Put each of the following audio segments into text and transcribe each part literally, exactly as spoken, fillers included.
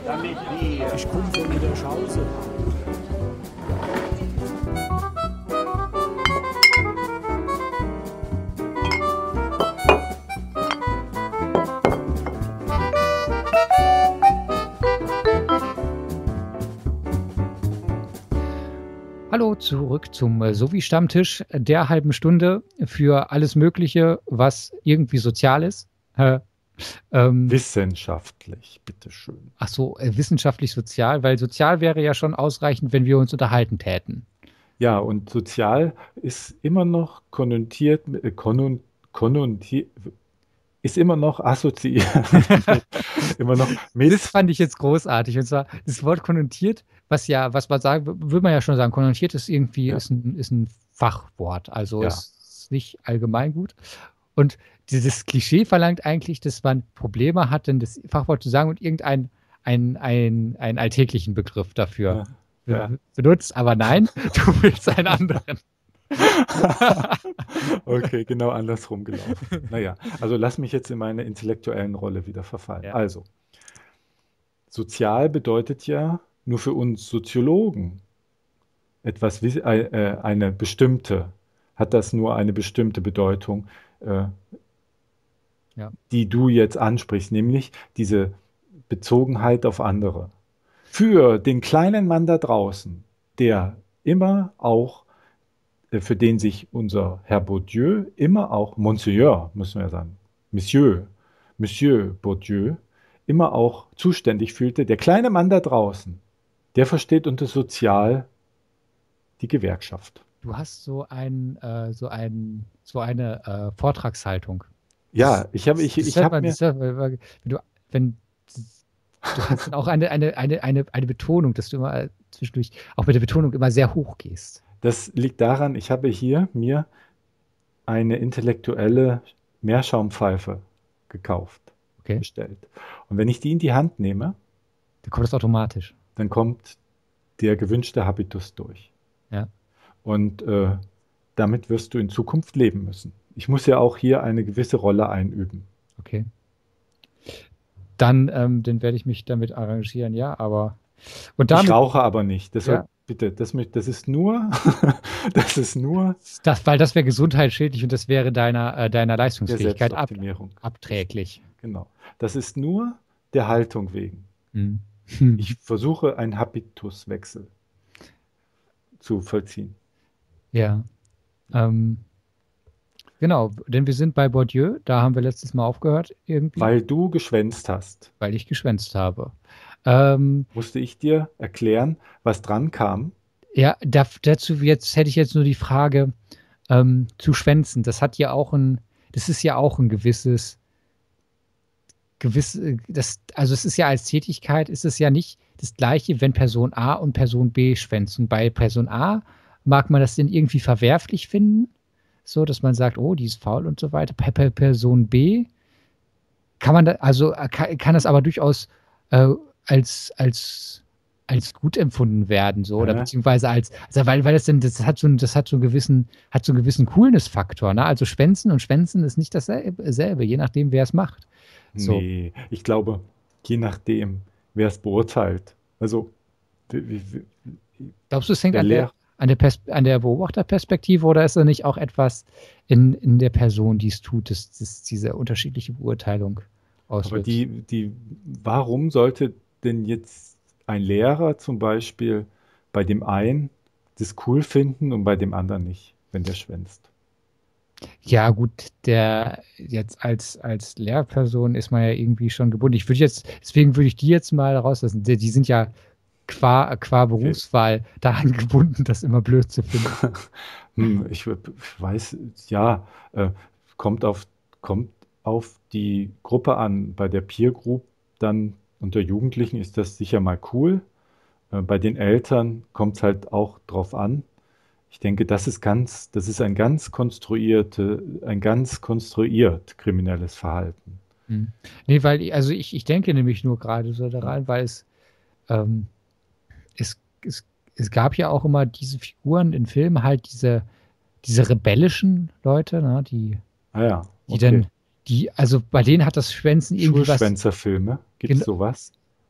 damit wir. Ich komme von der Schause. Hallo, zurück zum äh, Sovi-Stammtisch der halben Stunde für alles Mögliche, was irgendwie sozial ist. Äh, ähm, Wissenschaftlich, bitteschön. ach so, äh, wissenschaftlich sozial, weil sozial wäre ja schon ausreichend, wenn wir uns unterhalten täten. Ja, und sozial ist immer noch konnotiert, äh, konnon, konnotiert, ist immer noch assoziiert, immer noch mit. Das fand ich jetzt großartig. Und zwar das Wort konnotiert, was ja, was man sagen, würde man ja schon sagen, konnotiert ist irgendwie, Ja. ist, ein, ist ein Fachwort. Also Ja. ist nicht allgemeingut. Und dieses Klischee verlangt eigentlich, dass man Probleme hat, denn das Fachwort zu sagen und irgendeinen ein, ein, einen alltäglichen Begriff dafür Ja, ja. be- benutzt. Aber nein, du willst einen anderen. Okay, genau andersrum gelaufen. Naja, also lass mich jetzt in meine intellektuellen Rolle wieder verfallen. Ja. Also, sozial bedeutet ja nur für uns Soziologen etwas, wie- äh, äh, eine bestimmte, hat das nur eine bestimmte Bedeutung, äh, Ja. die du jetzt ansprichst, nämlich diese Bezogenheit auf andere. Für den kleinen Mann da draußen, der immer auch, äh, für den sich unser Herr Bourdieu immer auch, Monsieur, müssen wir sagen, Monsieur, Monsieur Bourdieu, immer auch zuständig fühlte, der kleine Mann da draußen, der versteht unter sozial die Gewerkschaft. Du hast so ein, äh, so ein, so eine äh, Vortragshaltung. Ja, ich habe ich, Das ich hört hab man, mir, das hört man, wenn du, wenn du hast dann auch eine, eine, eine, eine, eine Betonung, dass du immer äh, zwischendurch auch mit der Betonung immer sehr hoch gehst. das liegt daran, ich habe hier mir eine intellektuelle Meerschaumpfeife gekauft, Okay. bestellt. Und wenn ich die in die Hand nehme, Dann kommt das automatisch. dann kommt der gewünschte Habitus durch. Ja. Und äh, damit wirst du in Zukunft leben müssen. Ich muss ja auch hier eine gewisse Rolle einüben. Okay. Dann, ähm, dann werde ich mich damit arrangieren, ja, aber und Ich damit, rauche aber nicht. Deshalb Ja. bitte, das, mö- das ist nur, das ist nur das, weil das wäre gesundheitsschädlich und das wäre deiner, äh, deiner der Leistungsfähigkeit ab, Selbstoptimierung. abträglich. Genau. Das ist nur der Haltung wegen. Hm. Ich versuche einen Habituswechsel zu vollziehen. Ja. Ähm, genau, denn wir sind bei Bourdieu, da haben wir letztes Mal aufgehört, irgendwie, Weil du geschwänzt hast, weil ich geschwänzt habe. Ähm, musste ich dir erklären, was dran kam. ja, da, dazu jetzt hätte ich jetzt nur die Frage, ähm, zu schwänzen. Das hat ja auch ein, das ist ja auch ein gewisses, gewiss, äh, das, also es ist ja als Tätigkeit, ist es ja nicht das Gleiche, wenn Person A und Person B schwänzen. Bei Person A mag man das denn irgendwie verwerflich finden, so, dass man sagt, oh, die ist faul und so weiter. Bei, bei Person B kann man da, also äh, kann, kann das aber durchaus äh, als, als, als gut empfunden werden, so, oder Ja. beziehungsweise als, also weil, weil das denn, das hat so, ein- das hat so einen gewissen, hat so einen gewissen Coolness-Faktor, ne? Also Schwänzen und Schwänzen ist nicht dasselbe, selbe, je nachdem, wer es macht. So. Nee, ich glaube, je nachdem, wer es beurteilt. Also, wie, wie, wie- Glaubst du, es hängt der an der, Lehr an der, Pers an der Beobachterperspektive oder ist da nicht auch etwas in, in der Person, die es tut, dass, dass diese unterschiedliche Beurteilung aber auswirkt? die, die, warum sollte denn jetzt ein Lehrer zum Beispiel bei dem einen das cool finden und bei dem anderen nicht, wenn der schwänzt? Ja, gut, der jetzt als, als Lehrperson ist man ja irgendwie schon gebunden. Ich würde jetzt, deswegen würde ich die jetzt mal rauslassen. Die, die sind ja qua, qua Berufswahl daran gebunden, das immer blöd zu finden. Hm, ich, wür- ich weiß, ja, äh, kommt auf, kommt auf die Gruppe an. Bei der Peer Group dann unter Jugendlichen ist das sicher mal cool. Äh, bei den Eltern kommt es halt auch drauf an. Ich denke, das ist ganz, das ist ein ganz konstruierte, ein ganz konstruiert kriminelles Verhalten. Hm. Nee, weil, ich- also ich, ich denke nämlich nur gerade so daran, weil es, ähm, es, es, es gab ja auch immer diese Figuren in Filmen, halt diese, diese rebellischen Leute, ne, die, Ah ja, die okay. dann, die, also bei denen hat das Schwänzen irgendwie was, Schulschwänzerfilme, gibt es Genau. sowas?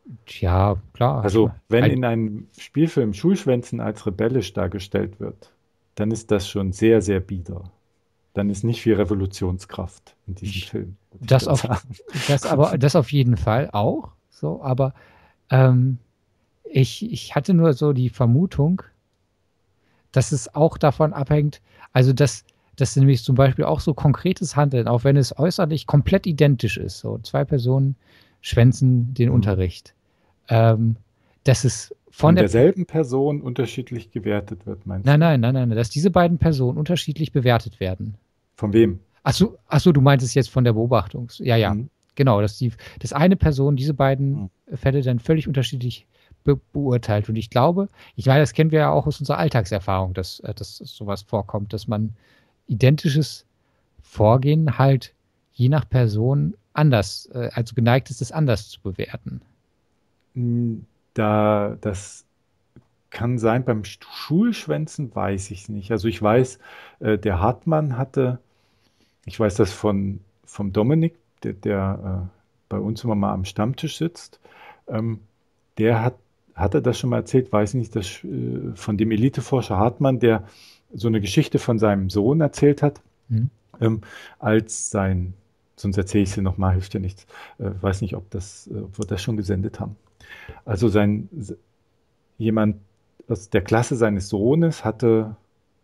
Ja, klar. Ich Also, mein, wenn ein, in einem Spielfilm Schulschwänzen als rebellisch dargestellt wird, dann ist das schon sehr, sehr bieder. Dann ist nicht viel Revolutionskraft in diesem ich, Film, würde ich das dann auf, sagen. das aber, das auf jeden Fall auch. So, aber ähm, ich, ich hatte nur so die Vermutung, dass es auch davon abhängt, also dass, dass nämlich zum Beispiel auch so konkretes Handeln, auch wenn es äußerlich komplett identisch ist, so zwei Personen schwänzen den Mhm. Unterricht, ähm, dass es von Von der, derselben Person unterschiedlich gewertet wird, meinst nein, du? nein, nein, nein, dass diese beiden Personen unterschiedlich bewertet werden. Von wem? Ach so, ach so, du meinst es jetzt von der Beobachtung. Ja, ja, Mhm. genau, dass die, dass eine Person diese beiden Mhm. Fälle dann völlig unterschiedlich be beurteilt. Und ich glaube, ich meine, das kennen wir ja auch aus unserer Alltagserfahrung, dass, äh, dass sowas vorkommt, dass man identisches Vorgehen halt je nach Person anders, äh, also geneigt ist, es anders zu bewerten. Mm, Da, das kann sein, beim Sch- Schulschwänzen weiß ich nicht. Also ich weiß, äh, der Hartmann hatte, ich weiß das von, vom Dominik, der, der äh, bei uns immer mal am Stammtisch sitzt, ähm, der hat, hat er das schon mal erzählt, weiß nicht, dass, äh, von dem Eliteforscher Hartmann, der so eine Geschichte von seinem Sohn erzählt hat, Hm? ähm, als sein, sonst erzähle ich sie nochmal, hilft ja nichts, äh, weiß nicht, ob, das, äh, ob wir das schon gesendet haben. Also sein, jemand aus der Klasse seines Sohnes hatte,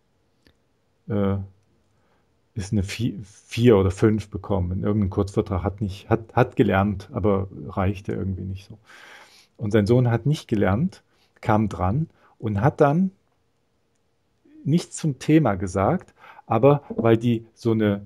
äh, ist eine vier, vier oder fünf bekommen in irgendeinem Kurzvortrag, hat nicht, hat, hat gelernt, aber reichte irgendwie nicht so. Und sein Sohn hat nicht gelernt, kam dran und hat dann nichts zum Thema gesagt, aber weil die so eine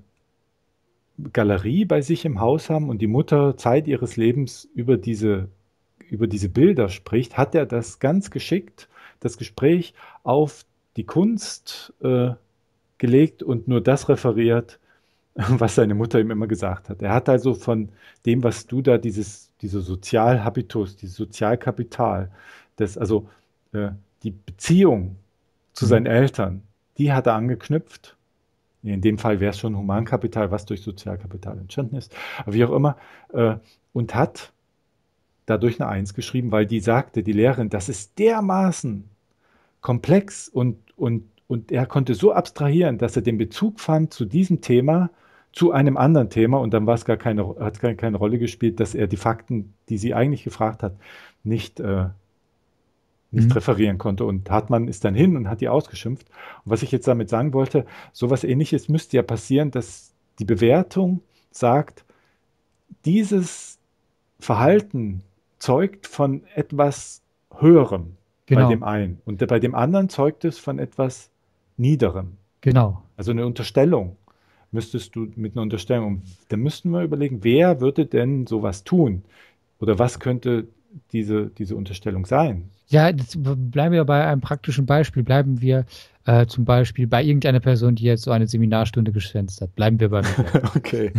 Galerie bei sich im Haus haben und die Mutter Zeit ihres Lebens über diese, über diese Bilder spricht, hat er das ganz geschickt, das Gespräch auf die Kunst äh, gelegt und nur das referiert, was seine Mutter ihm immer gesagt hat. Er hat also von dem, was du da, dieses, dieser Sozialhabitus, dieses Sozialkapital, das, also äh, die Beziehung zu Hm? seinen Eltern, die hat er angeknüpft. In dem Fall wäre es schon Humankapital, was durch Sozialkapital entstanden ist. Aber wie auch immer. Äh, und hat dadurch eine Eins geschrieben, weil die sagte, die Lehrerin, das ist dermaßen komplex und, und, und er konnte so abstrahieren, dass er den Bezug fand zu diesem Thema, zu einem anderen Thema und dann war es gar keine, hat es gar keine Rolle gespielt, dass er die Fakten, die sie eigentlich gefragt hat, nicht, äh, nicht Hm? referieren konnte. Und Hartmann ist dann hin und hat die ausgeschimpft. Und was ich jetzt damit sagen wollte, sowas Ähnliches müsste ja passieren, dass die Bewertung sagt, dieses Verhalten zeugt von etwas Höherem bei Genau, dem einen und bei dem anderen zeugt es von etwas Niederem. genau. Also eine Unterstellung müsstest du mit einer Unterstellung, da müssten wir überlegen, wer würde denn sowas tun? Oder was könnte diese, diese Unterstellung sein? Ja, jetzt bleiben wir bei einem praktischen Beispiel. Bleiben wir äh, zum Beispiel bei irgendeiner Person, die jetzt so eine Seminarstunde geschwänzt hat. Bleiben wir bei mir. Okay.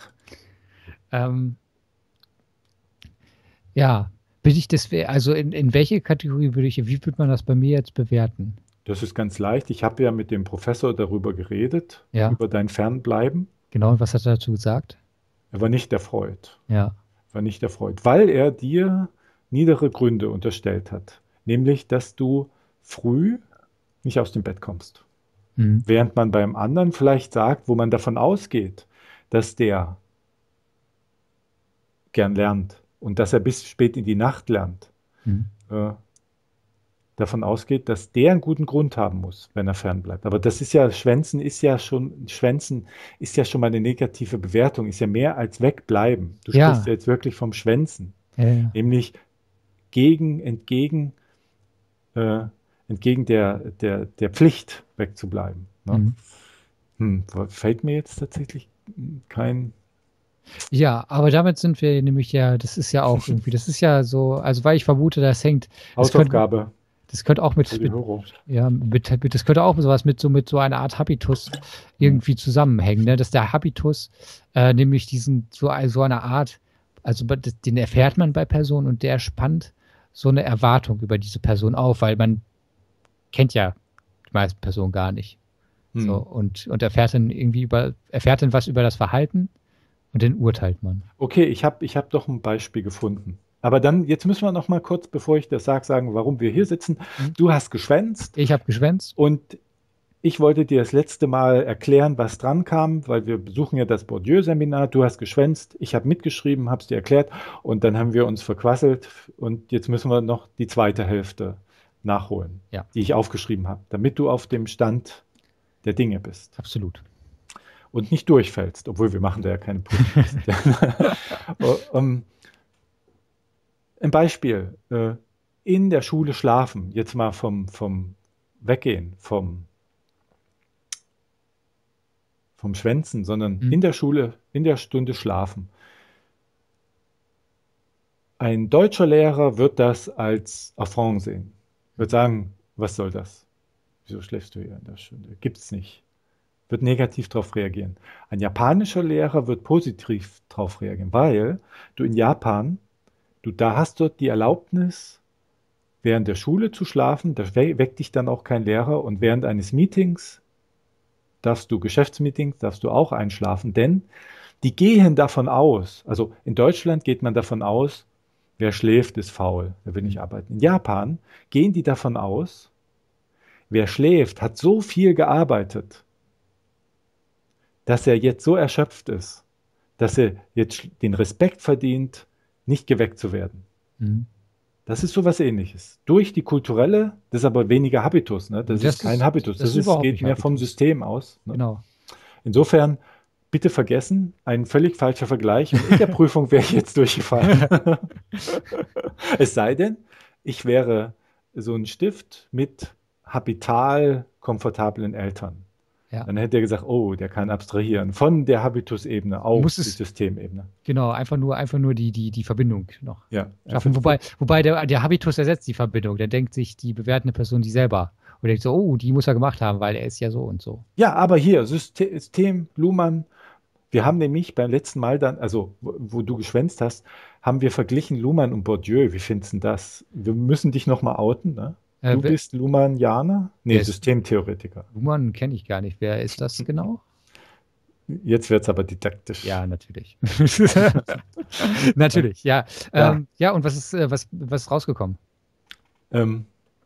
ähm, ja, bin ich das, also in, in welche Kategorie würde ich, wie würde man das bei mir jetzt bewerten? Das ist ganz leicht. Ich habe ja mit dem Professor darüber geredet, Ja, über dein Fernbleiben. genau. Und was hat er dazu gesagt? Er war nicht erfreut. Ja. War nicht erfreut, weil er dir niedere Gründe unterstellt hat. Nämlich, dass du früh nicht aus dem Bett kommst. Mhm. Während man beim anderen vielleicht sagt, wo man davon ausgeht, dass der gern lernt und dass er bis spät in die Nacht lernt, Mhm. äh, davon ausgeht, dass der einen guten Grund haben muss, wenn er fernbleibt. Aber das ist ja, Schwänzen ist ja schon, Schwänzen ist ja schon mal eine negative Bewertung, ist ja mehr als wegbleiben. Du sprichst ja Ja, jetzt wirklich vom Schwänzen, ja, ja. nämlich gegen, entgegen, äh, entgegen der, der, der Pflicht wegzubleiben. Ne? Mhm. Hm, fällt mir jetzt tatsächlich kein. Ja, aber damit sind wir nämlich ja, das ist ja auch irgendwie, das ist ja so, also weil ich vermute, das hängt, das könnte, Hausaufgabe das könnte auch für mit, die mit Hörer. ja, mit, mit, das könnte auch sowas mit so mit so einer Art Habitus Hm. irgendwie zusammenhängen, ne? Dass der Habitus äh, nämlich diesen so, so eine Art, also bei- das- den erfährt man bei Personen und der spannt so eine Erwartung über diese Person auf, weil man kennt ja die meisten Personen gar nicht. So Hm. und und erfährt dann irgendwie über erfährt dann was über das Verhalten und dann urteilt man. Okay, ich habe ich hab doch ein Beispiel gefunden. Aber dann, jetzt müssen wir noch mal kurz, bevor ich das sage, sagen, warum wir hier sitzen. Hm? Du hast geschwänzt. Ich habe geschwänzt. Und ich wollte dir das letzte Mal erklären, was dran kam, weil wir besuchen ja das Bourdieu-Seminar. Du hast geschwänzt, ich habe mitgeschrieben, habe es dir erklärt und dann haben wir uns verquasselt und jetzt müssen wir noch die zweite Hälfte nachholen, Ja. die ich aufgeschrieben habe, damit du auf dem Stand der Dinge bist. Absolut. Und nicht durchfällst, obwohl wir machen da ja keine Prüfung. um, ein Beispiel, äh, in der Schule schlafen, jetzt mal vom, vom Weggehen, vom vom Schwänzen, sondern Hm? in der Schule, in der Stunde schlafen. Ein deutscher Lehrer wird das als Affront sehen. Wird sagen, was soll das? Wieso schläfst du hier in der Stunde? Gibt's nicht. Wird negativ darauf reagieren. Ein japanischer Lehrer wird positiv darauf reagieren, weil du in Japan, du da hast dort die Erlaubnis, während der Schule zu schlafen, da we- weckt dich dann auch kein Lehrer und während eines Meetings darfst du Geschäftsmeetings, darfst du auch einschlafen, denn die gehen davon aus, also in Deutschland geht man davon aus, wer schläft, ist faul, der will nicht arbeiten. In Japan gehen die davon aus, wer schläft, hat so viel gearbeitet, dass er jetzt so erschöpft ist, dass er jetzt den Respekt verdient, nicht geweckt zu werden. Hm. Das ist sowas Ähnliches. Durch die kulturelle, das ist aber weniger Habitus, ne? Das, Das ist kein ist- Habitus, das das, ist ist, überhaupt geht nicht mehr vom Habitus. System aus. Ne? Genau. Insofern, bitte vergessen, ein völlig falscher Vergleich. Und in der Prüfung wäre ich jetzt durchgefallen. Es sei denn, ich wäre so ein Stift mit habital komfortablen Eltern. Ja. Dann hätte er gesagt, oh, der kann abstrahieren von der Habitusebene auf Muss die es- Systemebene. Genau, einfach nur, einfach nur die, die, die Verbindung noch Ja, schaffen. Wobei, wobei der, der Habitus ersetzt die Verbindung. Der denkt sich die bewertende Person die selber. Und denkt so, oh, die muss er gemacht haben, weil er ist ja so und so. Ja, aber hier, System, System Luhmann, wir haben nämlich beim letzten Mal dann, also wo, wo du geschwänzt hast, haben wir verglichen Luhmann und Bourdieu. Wie findest du das? Wir müssen dich nochmal outen, ne? Äh, Du wer- bist Luhmannianer? Nee, Wer ist- Systemtheoretiker. Luhmann kenne ich gar nicht. Wer ist das genau? Jetzt wird es aber didaktisch. Ja, natürlich. Natürlich, ja. Ja. Ähm, ja, und was ist, äh, was, was ist rausgekommen? Ähm,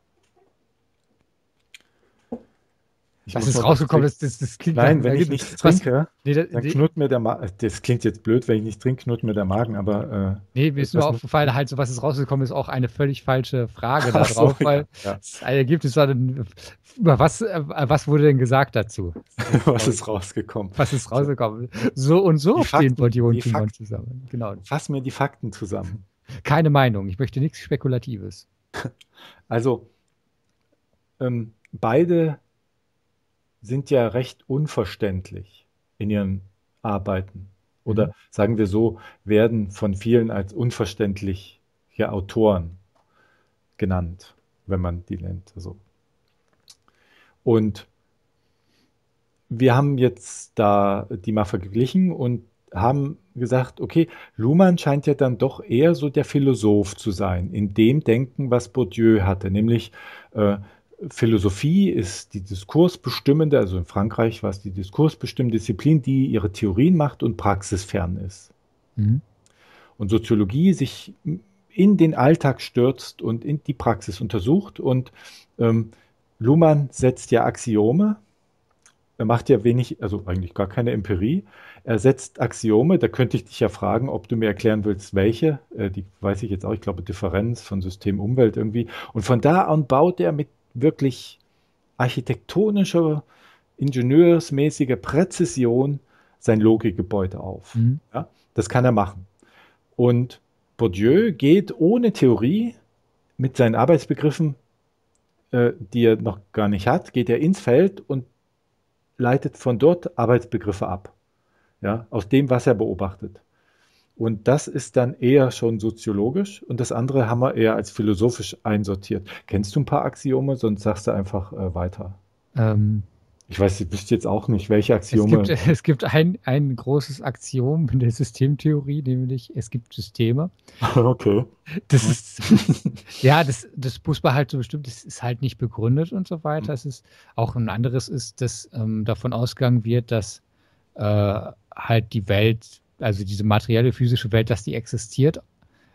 ich Was muss ist mal was rausgekommen? trinken. Das, das, das klingt Nein, nach- wenn ich was- nichts was- trinke, Nee, da, dann nee, knurrt mir der Magen. Das klingt jetzt blöd, wenn ich nicht trinke, knurrt mir der Magen, aber äh, nee, mir ist nur was- aufgefallen, halt so, was ist rausgekommen, ist auch eine völlig falsche Frage da Ach so, drauf, weil ja, ja. das Ergebnis war dann, über was, äh, was wurde denn gesagt dazu? Was ist rausgekommen? Was ist rausgekommen? So und so Die stehen Fakten, Bourdieu und die Luhmann Fakten. zusammen. Genau. Fass mir die Fakten zusammen. Keine Meinung. Ich möchte nichts Spekulatives. Also, ähm, beide sind ja recht unverständlich in ihren Arbeiten. Oder Mhm. sagen wir so, werden von vielen als unverständliche Autoren genannt, wenn man die nennt. Also. Und wir haben jetzt da die mal verglichen und haben gesagt, okay, Luhmann scheint ja dann doch eher so der Philosoph zu sein, in dem Denken, was Bourdieu hatte, nämlich äh, Philosophie ist die diskursbestimmende, also in Frankreich war es die diskursbestimmende Disziplin, die ihre Theorien macht und praxisfern ist. Mhm. Und Soziologie sich in den Alltag stürzt und in die Praxis untersucht. Und ähm, Luhmann setzt ja Axiome. Er macht ja wenig, also eigentlich gar keine Empirie. Er setzt Axiome, da könnte ich dich ja fragen, ob du mir erklären willst, welche. Äh, die weiß ich jetzt auch, ich glaube Differenz von System Umwelt irgendwie. Und von da an baut er mit wirklich architektonischer, ingenieursmäßiger Präzision sein Logikgebäude auf. Mhm. Ja, das kann er machen. Und Bourdieu geht ohne Theorie mit seinen Arbeitsbegriffen, äh, die er noch gar nicht hat, geht er ins Feld und leitet von dort Arbeitsbegriffe ab, ja, aus dem, was er beobachtet. Und das ist dann eher schon soziologisch und das andere haben wir eher als philosophisch einsortiert. Kennst du ein paar Axiome, sonst sagst du einfach äh, weiter. Ähm, Ich weiß, ich wüsste jetzt auch nicht, welche es Axiome. gibt, es gibt ein, ein großes Axiom in der Systemtheorie, nämlich es gibt Systeme. Okay. Das ist, ja, das, das muss man halt so bestimmt, das ist halt nicht begründet und so weiter. Es ist auch ein anderes ist, dass ähm, davon ausgegangen wird, dass äh, halt die Welt, also diese materielle physische Welt, dass die existiert,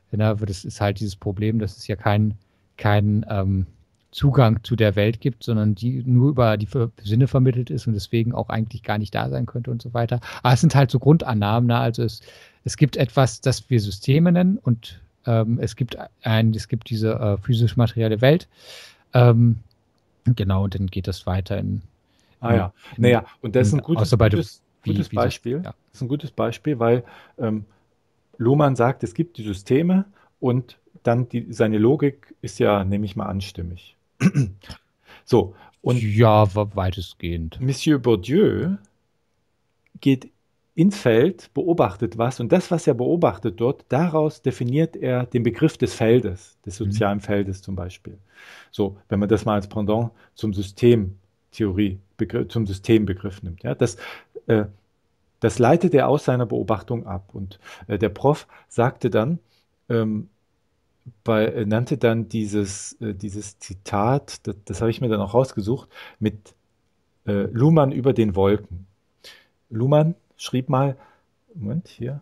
Na, das ist halt dieses Problem, dass es ja keinen kein, ähm, Zugang zu der Welt gibt, sondern die nur über die Ver Sinne vermittelt ist und deswegen auch eigentlich gar nicht da sein könnte und so weiter. Aber es sind halt so Grundannahmen, ne? Also es, es gibt etwas, das wir Systeme nennen und ähm, es gibt ein, es gibt diese äh, physisch-materielle Welt. Ähm, genau, und dann geht das weiter in, Ah in, ja, in, naja, und das ist in ein gutes, Ausarbeitung, gutes, wie, gutes wie das, Beispiel. ja. Das ist ein gutes Beispiel, weil ähm, Luhmann sagt, es gibt die Systeme und dann die, seine Logik ist ja, nehme ich mal an, stimmig. So, und Ja, wa- weitestgehend. Monsieur Bourdieu geht ins Feld, beobachtet was und das, was er beobachtet dort, daraus definiert er den Begriff des Feldes, des Mhm. sozialen Feldes zum Beispiel. So, wenn man das mal als Pendant zum Systemtheorie, Begriff, zum Systembegriff nimmt. Ja, das, äh, das leitet er aus seiner Beobachtung ab. Und äh, der Prof sagte dann, ähm, bei, äh, nannte dann dieses, äh, dieses Zitat, das, das habe ich mir dann auch rausgesucht, mit äh, Luhmann über den Wolken. Luhmann schrieb mal, Moment, hier.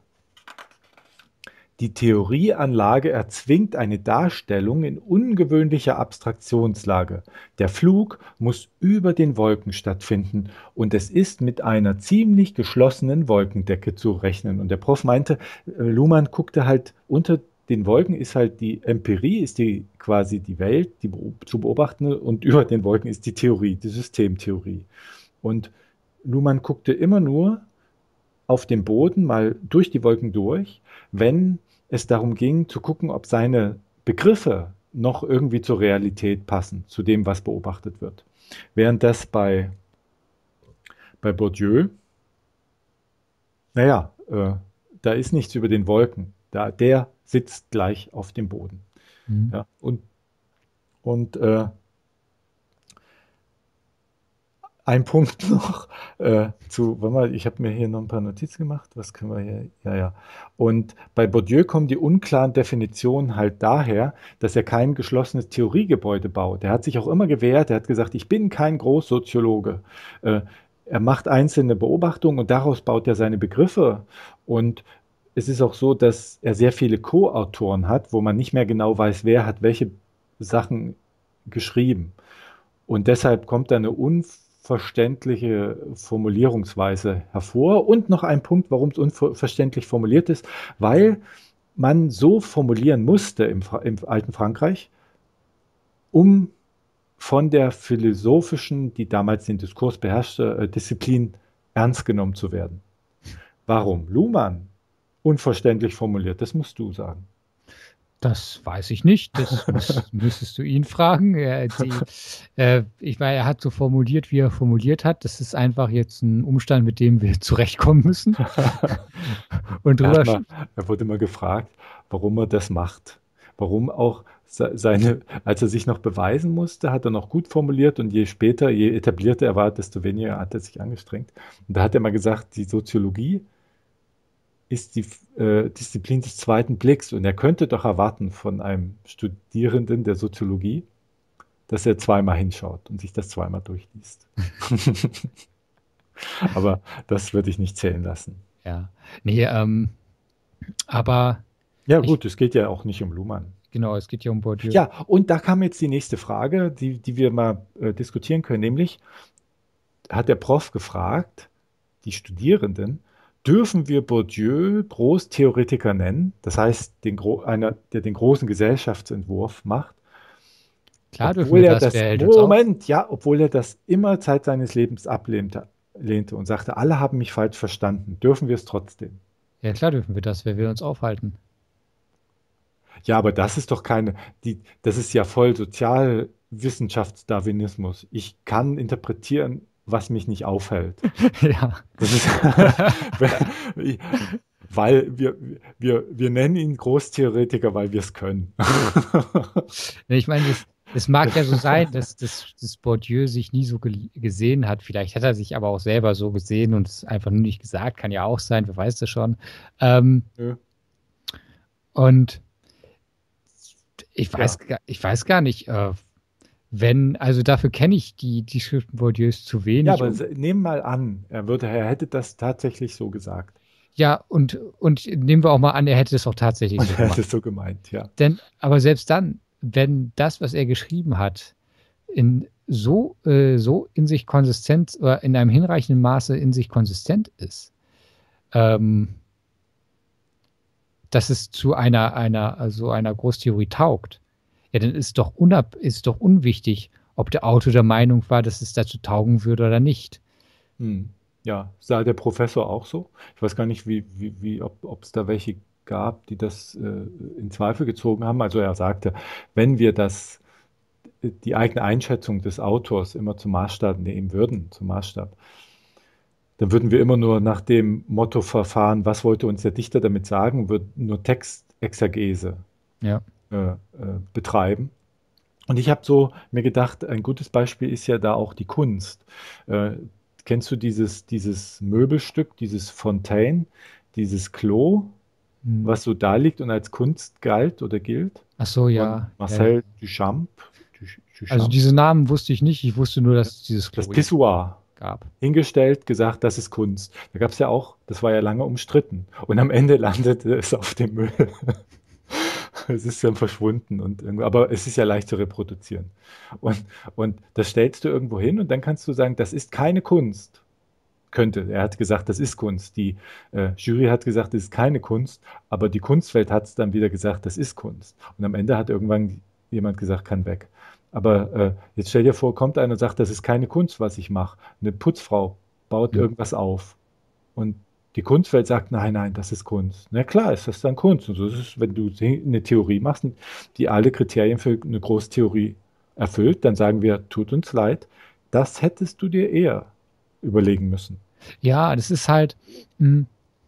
Die Theorieanlage erzwingt eine Darstellung in ungewöhnlicher Abstraktionslage. Der Flug muss über den Wolken stattfinden und es ist mit einer ziemlich geschlossenen Wolkendecke zu rechnen. Und der Prof meinte, äh, Luhmann guckte halt unter den Wolken ist halt die Empirie, ist die quasi die Welt, die zu beobachtende, und über den Wolken ist die Theorie, die Systemtheorie. Und Luhmann guckte immer nur auf dem Boden, mal durch die Wolken durch, wenn es darum ging, zu gucken, ob seine Begriffe noch irgendwie zur Realität passen, zu dem, was beobachtet wird. Während das bei, bei Bourdieu, naja, äh, da ist nichts über den Wolken. Da, der sitzt gleich auf dem Boden. Mhm. Ja, und und äh, ein Punkt noch äh, zu, warte mal, ich habe mir hier noch ein paar Notizen gemacht. Was können wir hier? Ja, ja. Und bei Bourdieu kommen die unklaren Definitionen halt daher, dass er kein geschlossenes Theoriegebäude baut. Er hat sich auch immer gewehrt. Er hat gesagt, ich bin kein Großsoziologe. Äh, er macht einzelne Beobachtungen und daraus baut er seine Begriffe. Und es ist auch so, dass er sehr viele Co-Autoren hat, wo man nicht mehr genau weiß, wer hat welche Sachen geschrieben. Und deshalb kommt da eine unverständliche Formulierungsweise hervor. Und noch ein Punkt, warum es unverständlich formuliert ist, weil man so formulieren musste im, im alten Frankreich, um von der philosophischen, die damals den Diskurs beherrschte, äh, Disziplin ernst genommen zu werden. Warum Luhmann unverständlich formuliert, das musst du sagen. Das weiß ich nicht. Das müß, müsstest du ihn fragen. Er, die, äh, ich meine, er hat so formuliert, wie er formuliert hat. Das ist einfach jetzt ein Umstand, mit dem wir zurechtkommen müssen. Und Er, drüber hat mal, er wurde mal gefragt, warum er das macht. Warum auch seine, als er sich noch beweisen musste, hat er noch gut formuliert und je später, je etablierter er war, desto weniger hat er sich angestrengt. Und da hat er mal gesagt, die Soziologie ist die äh, Disziplin des zweiten Blicks und er könnte doch erwarten von einem Studierenden der Soziologie, dass er zweimal hinschaut und sich das zweimal durchliest. Aber das würde ich nicht zählen lassen. Ja, nee, ähm, aber Ja ich, gut, es geht ja auch nicht um Luhmann. genau, es geht ja um Bourdieu. Ja, und da kam jetzt die nächste Frage, die, die wir mal äh, diskutieren können, nämlich hat der Prof gefragt, die Studierenden, dürfen wir Bourdieu Großtheoretiker nennen? Das heißt, den, Gro einer, der den großen Gesellschaftsentwurf macht, Klar dürfen obwohl wir er das, das, wer hält uns auf? Moment, ja, obwohl er das immer Zeit seines Lebens ablehnte lehnte und sagte, alle haben mich falsch verstanden. Dürfen wir es trotzdem? Ja, klar dürfen wir das, wer will uns aufhalten? Ja, aber das ist doch keine, die, das ist ja voll Sozialwissenschaftsdarwinismus. Ich kann interpretieren, was mich nicht aufhält. Ja. Das ist, weil wir, wir, wir nennen ihn Großtheoretiker, weil wir es können. Ich meine, es, es mag ja so sein, dass, dass, dass Bourdieu sich nie so ge gesehen hat. Vielleicht hat er sich aber auch selber so gesehen und es einfach nur nicht gesagt. Kann ja auch sein, wer weiß das schon. Ähm, Ja. und ich weiß, Ja. gar- ich weiß gar nicht, äh, wenn, also dafür kenne ich die, die Schriften Bourdieus zu Ja, wenig. aber Um, se- nehmen mal an, er würde, er hätte das tatsächlich so gesagt. Ja, und, und nehmen wir auch mal an, er hätte es auch tatsächlich Und so er hat gemacht. es so gemeint, ja. Denn, aber selbst dann, wenn das, was er geschrieben hat, in so, äh, so in sich konsistent oder in einem hinreichenden Maße in sich konsistent ist, ähm, dass es zu einer, einer, also einer Großtheorie taugt, ja, dann ist doch unab, ist doch unwichtig, ob der Autor der Meinung war, dass es dazu taugen würde oder nicht. Hm. Ja, sah der Professor auch so? Ich weiß gar nicht, wie, wie, wie, ob es da welche gab, die das äh, in Zweifel gezogen haben. Also er sagte, wenn wir das, die eigene Einschätzung des Autors immer zum Maßstab nehmen würden, zum Maßstab, dann würden wir immer nur nach dem Motto verfahren, was wollte uns der Dichter damit sagen, würden nur Textexegese Ja. äh, äh, betreiben. Und ich habe so mir gedacht, ein gutes Beispiel ist ja da auch die Kunst. Äh, kennst du dieses, dieses Möbelstück, dieses Fontaine, dieses Klo, Hm. was so da liegt und als Kunst galt oder gilt? Ach so, Von ja. Marcel Ja. Duchamp. Duchamp. Also diese Namen wusste ich nicht. Ich wusste nur, dass es dieses Das Klo jetzt Pissoir. gab. Hingestellt, gesagt, das ist Kunst. Da gab es ja auch, das war ja lange umstritten. Und am Ende landete es auf dem Müll. Es ist dann verschwunden und irgendwo, aber es ist ja leicht zu reproduzieren. Und, und das stellst du irgendwo hin und dann kannst du sagen, das ist keine Kunst. Könnte. Er hat gesagt, das ist Kunst. Die äh, Jury hat gesagt, das ist keine Kunst, aber die Kunstwelt hat es dann wieder gesagt, das ist Kunst. Und am Ende hat irgendwann jemand gesagt, kann weg. Aber äh, jetzt stell dir vor, kommt einer und sagt, das ist keine Kunst, was ich mache. Eine Putzfrau baut Hm. irgendwas auf. Und die Kunstwelt sagt, nein, nein, das ist Kunst. Na klar, ist das dann Kunst. Und so ist es, wenn du eine Theorie machst, die alle Kriterien für eine Großtheorie erfüllt, dann sagen wir, tut uns leid, das hättest du dir eher überlegen müssen. Ja, das ist halt, mh,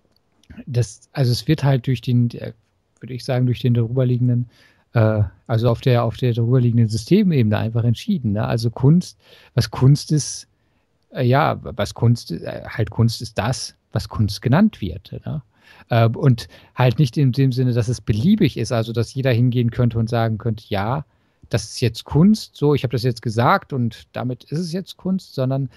das, also es wird halt durch den, äh, würde ich sagen, durch den darüberliegenden, äh, also auf der, auf der darüberliegenden Systemebene einfach entschieden. Ne? Also Kunst, was Kunst ist, äh, ja, was Kunst, äh, halt Kunst ist das, was Kunst genannt wird. Ne? Äh, und halt nicht in dem Sinne, dass es beliebig ist, also dass jeder hingehen könnte und sagen könnte, ja, das ist jetzt Kunst, so, ich habe das jetzt gesagt und damit ist es jetzt Kunst, sondern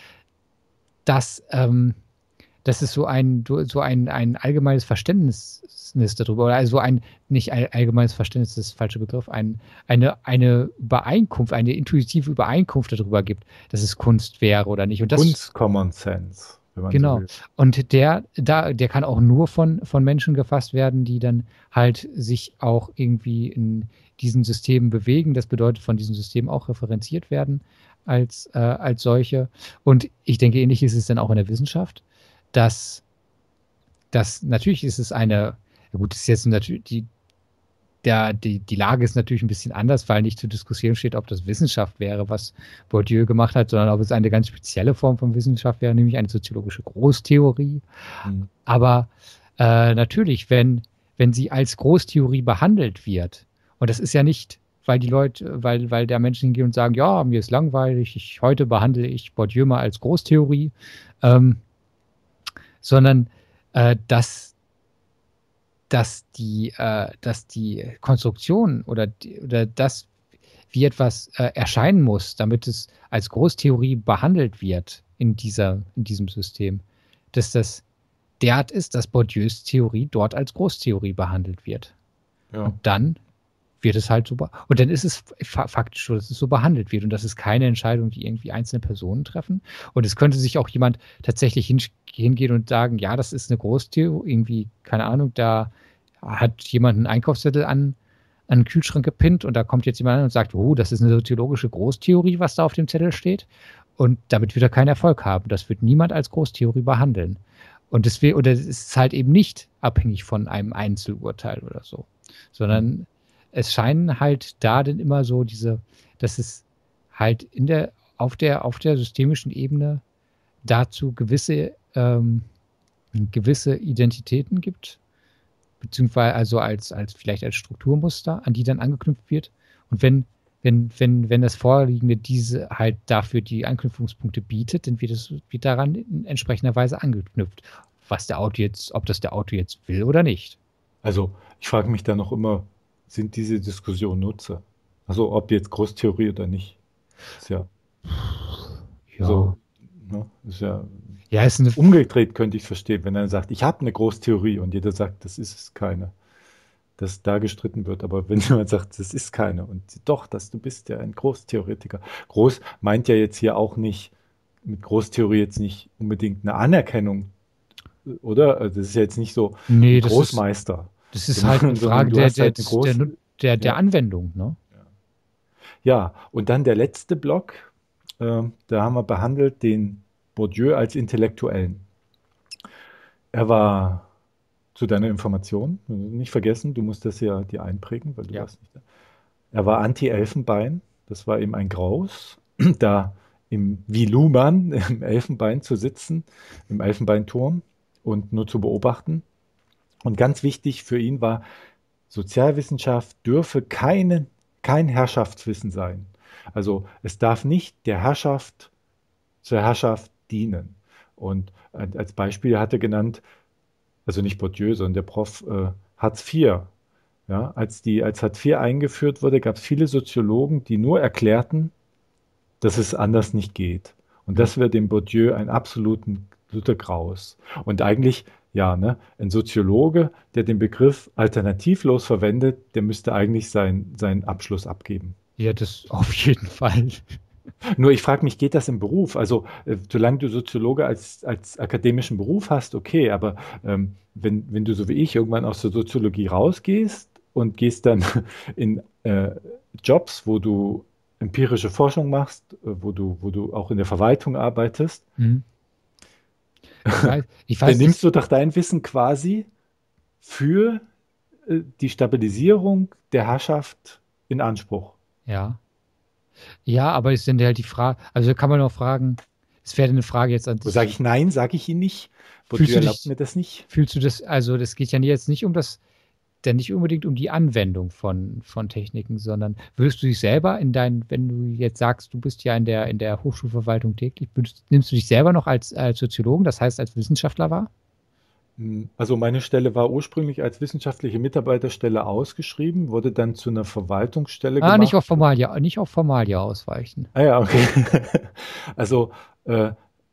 dass, ähm, dass es so ein, so ein, ein allgemeines Verständnis darüber, oder also ein, nicht ein allgemeines Verständnis, das ist der falsche Begriff, ein, eine, eine Übereinkunft, eine intuitive Übereinkunft darüber gibt, dass es Kunst wäre oder nicht. Und das, Kunst Common Sense, wenn man so genau. will. Und der, da, der kann auch nur von, von Menschen gefasst werden, die dann halt sich auch irgendwie in diesen Systemen bewegen. Das bedeutet, von diesen Systemen auch referenziert werden als, äh, als solche. Und ich denke, ähnlich ist es dann auch in der Wissenschaft, dass, dass natürlich ist es eine, ja gut, das ist jetzt natürlich die, der, die, die Lage ist natürlich ein bisschen anders, weil nicht zur Diskussion steht, ob das Wissenschaft wäre, was Bourdieu gemacht hat, sondern ob es eine ganz spezielle Form von Wissenschaft wäre, nämlich eine soziologische Großtheorie. Mhm. Aber äh, natürlich, wenn, wenn sie als Großtheorie behandelt wird, und das ist ja nicht, weil die Leute, weil, weil der Menschen hingehen und sagen, ja, mir ist langweilig, ich, heute behandle ich Bourdieu mal als Großtheorie, ähm, sondern äh, dass dass die, äh, dass die Konstruktion oder, die, oder das, wie etwas äh, erscheinen muss, damit es als Großtheorie behandelt wird in, dieser, in diesem System, dass das derart ist, dass Bourdieus Theorie dort als Großtheorie behandelt wird. Ja. Und dann wird es halt so, und dann ist es faktisch so, dass es so behandelt wird und das ist keine Entscheidung, die irgendwie einzelne Personen treffen. Und es könnte sich auch jemand tatsächlich hingehen und sagen, ja, das ist eine Großtheorie, irgendwie, keine Ahnung, da hat jemand einen Einkaufszettel an, an den Kühlschrank gepinnt und da kommt jetzt jemand an und sagt, oh, das ist eine soziologische Großtheorie, was da auf dem Zettel steht. Und damit wird er keinen Erfolg haben. Das wird niemand als Großtheorie behandeln. Und es wird, oder es ist halt eben nicht abhängig von einem Einzelurteil oder so, sondern mhm. es scheinen halt da denn immer so diese, dass es halt in der, auf der, auf der systemischen Ebene dazu gewisse, ähm, gewisse Identitäten gibt, beziehungsweise also als, als vielleicht als Strukturmuster, an die dann angeknüpft wird. Und wenn, wenn, wenn, wenn das Vorliegende diese halt dafür die Anknüpfungspunkte bietet, dann wird es wird daran in entsprechender Weise angeknüpft, was der Autor jetzt, ob das der Autor jetzt will oder nicht. Also ich frage mich da noch immer, sind diese Diskussionen Nutze? Also ob jetzt Großtheorie oder nicht. Ist ja, Ja. so, Ne? Ist ja Ja, ist eine, umgedreht, könnte ich verstehen, wenn er sagt, ich habe eine Großtheorie und jeder sagt, das ist es keine, dass da gestritten wird. Aber wenn jemand sagt, das ist keine und doch, dass du bist ja ein Großtheoretiker. Groß meint ja jetzt hier auch nicht, mit Großtheorie jetzt nicht unbedingt eine Anerkennung, oder? Also das ist ja jetzt nicht so ein nee, das ist, Großmeister, das ist halt eine sondern, sondern Frage du der, hast der, halt eine der, große, der, der ja, Anwendung, ne? ja. Und dann der letzte Block, ähm, da haben wir behandelt den Bourdieu als Intellektuellen. Er war zu deiner Information, nicht vergessen, du musst das ja dir einprägen, weil du Ja. warst nicht da. Er war Anti-Elfenbein, das war ihm ein Graus, da im, wie Luhmann im Elfenbein zu sitzen, im Elfenbeinturm und nur zu beobachten. Und ganz wichtig für ihn war, Sozialwissenschaft dürfe keine, kein Herrschaftswissen sein. Also es darf nicht der Herrschaft zur Herrschaft dienen. Und als Beispiel hat er genannt, also nicht Bourdieu, sondern der Prof äh, Hartz vier. Ja, als die, als Hartz vier eingeführt wurde, gab es viele Soziologen, die nur erklärten, dass es anders nicht geht. Und Mhm. das wäre dem Bourdieu ein absoluten absoluter Graus. Und eigentlich, ja, ne, ein Soziologe, der den Begriff alternativlos verwendet, der müsste eigentlich sein, seinen Abschluss abgeben. Ja, das auf jeden Fall. Nur ich frage mich, geht das im Beruf? Also, äh, solange du Soziologe als, als akademischen Beruf hast, okay, aber ähm, wenn, wenn du so wie ich irgendwann aus der Soziologie rausgehst und gehst dann in äh, Jobs, wo du empirische Forschung machst, äh, wo du, wo du auch in der Verwaltung arbeitest, Mhm. Ich weiß, ich dann weiß nimmst nicht, du doch dein Wissen quasi für äh, die Stabilisierung der Herrschaft in Anspruch. ja. Ja, aber es sind halt die Frage, also kann man auch fragen, es wäre eine Frage jetzt an Wo sage dich. ich nein, sage ich ihn nicht. Fühlst Bourdieu du erlaubt dich, mir das nicht. fühlst du das, also das geht ja jetzt nicht um das, denn nicht unbedingt um die Anwendung von, von Techniken, sondern würdest du dich selber in dein, wenn du jetzt sagst, du bist ja in der, in der Hochschulverwaltung täglich, würdest, nimmst du dich selber noch als, als Soziologen, das heißt als Wissenschaftler wahr? Hm, Also meine Stelle war ursprünglich als wissenschaftliche Mitarbeiterstelle ausgeschrieben, wurde dann zu einer Verwaltungsstelle Ah, nicht gemacht. auf Formalia, nicht auf Formalia ausweichen. Ah ja, okay. Also äh,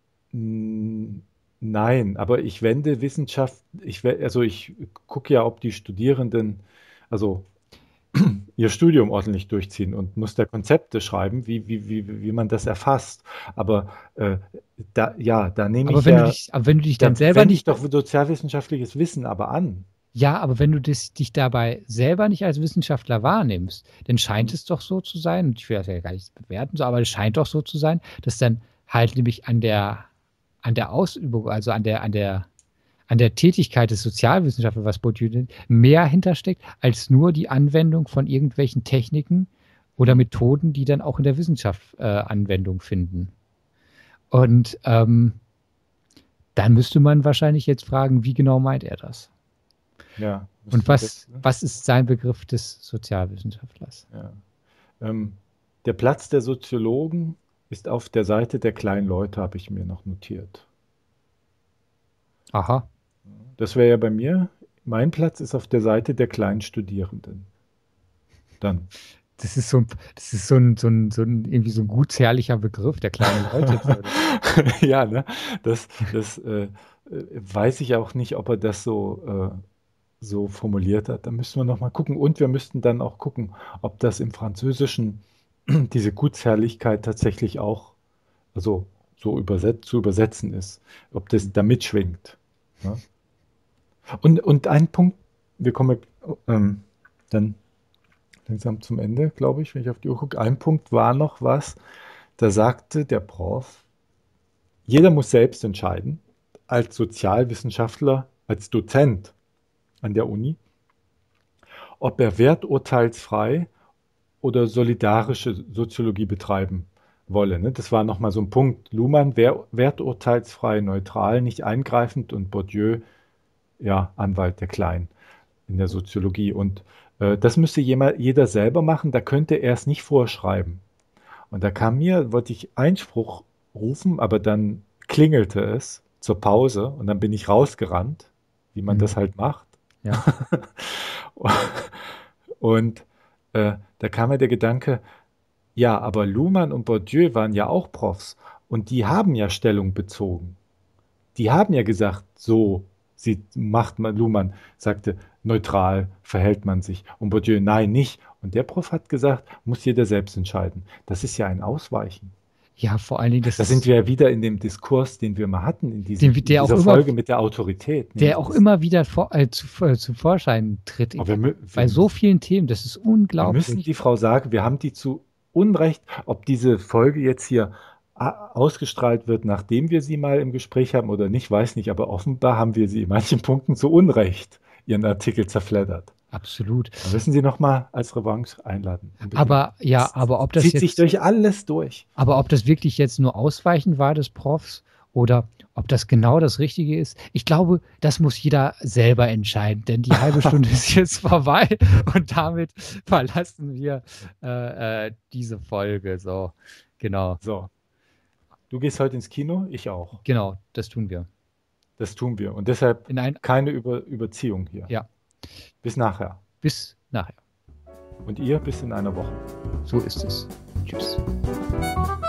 mh, nein, aber ich wende Wissenschaft, ich, we- also ich gucke ja, ob die Studierenden, also ihr Studium ordentlich durchziehen und muss da Konzepte schreiben, wie, wie, wie, wie man das erfasst. Aber äh, da, ja, da nehme Aber ich wenn du ja, dich, aber wenn du dich da dann selber wende ich nicht, doch sozialwissenschaftliches Wissen aber an. ja, aber wenn du das, dich dabei selber nicht als Wissenschaftler wahrnimmst, dann scheint Hm? es doch so zu sein, und ich will das ja gar nicht bewerten, so, aber es scheint doch so zu sein, dass dann halt nämlich an der, an der Ausübung, also an der, an der, an der Tätigkeit des Sozialwissenschaftlers, was Bourdieu nennt, mehr hintersteckt, als nur die Anwendung von irgendwelchen Techniken oder Hm? Methoden, die dann auch in der Wissenschaft äh, Anwendung finden. Und ähm, dann müsste man wahrscheinlich jetzt fragen, wie genau meint er das? Ja, Und müsste man was, wechseln. was ist sein Begriff des Sozialwissenschaftlers? Ja. Ähm, der Platz der Soziologen ist auf der Seite der kleinen Leute, habe ich mir noch notiert. Aha. Das wäre ja bei mir. Mein Platz ist auf der Seite der kleinen Studierenden. Dann. Das ist so ein, das ist so ein, so ein, so ein irgendwie so ein gutsherrlicher Begriff, der kleine Leute. Ja, ne? Das, das äh, äh, weiß ich auch nicht, ob er das so, äh, so formuliert hat. Da müssen wir noch mal gucken. Und wir müssten dann auch gucken, ob das im Französischen diese Gutsherrlichkeit tatsächlich auch also so überset zu übersetzen ist, ob das da mitschwingt. Ne? Und, und ein Punkt, wir kommen ähm, dann langsam zum Ende, glaube ich, wenn ich auf die Uhr gucke. Ein Punkt war noch was, da sagte der Prof, jeder muss selbst entscheiden, als Sozialwissenschaftler, als Dozent an der Uni, ob er werturteilsfrei oder solidarische Soziologie betreiben wolle. Ne? Das war nochmal so ein Punkt. Luhmann wer, werturteilsfrei, neutral, nicht eingreifend und Bourdieu, ja, Anwalt der Kleinen in der Soziologie. Und äh, das müsste jemand, jeder selber machen, da könnte er es nicht vorschreiben. Und da kam mir, wollte ich Einspruch rufen, aber dann klingelte es zur Pause und dann bin ich rausgerannt, wie man Mhm. das halt macht. Ja. Und äh, da kam mir der Gedanke, ja, aber Luhmann und Bourdieu waren ja auch Profs. Und die haben ja Stellung bezogen. Die haben ja gesagt, so sie macht man, Luhmann sagte, neutral verhält man sich. Und Bourdieu, nein, nicht. Und der Prof hat gesagt, muss jeder selbst entscheiden. Das ist ja ein Ausweichen. Ja, vor allen Dingen, das Da ist, sind wir ja wieder in dem Diskurs, den wir mal hatten, in, diesem, Den wir- in der auch dieser immer- Folge mit der Autorität. der nämlich auch das- immer wieder vor, äh, zu, äh, zu Vorschein tritt. Aber wir, mü- wir, Bei so vielen Themen, das ist wir unglaublich. müssen die Frau sagen, wir haben die zu Unrecht, ob diese Folge jetzt hier a- ausgestrahlt wird, nachdem wir sie mal im Gespräch haben oder nicht, weiß nicht, aber offenbar haben wir sie in manchen Punkten zu Unrecht ihren Artikel zerfleddert. Absolut. Da müssen Sie noch mal als Revanche einladen. Unbedingt. Aber ja, aber ob das Zieht jetzt, sich durch alles durch. aber ob das wirklich jetzt nur Ausweichen war des Profs oder ob das genau das Richtige ist, ich glaube, das muss jeder selber entscheiden, denn die halbe Stunde ist jetzt vorbei und damit verlassen wir äh, äh, diese Folge. So, genau, So. Du gehst heute ins Kino, ich auch. genau, das tun wir. Das tun wir. Und deshalb In ein, keine Über Überziehung hier. ja, Bis nachher. bis nachher. Und ihr bis in einer Woche. So ist es. Tschüss.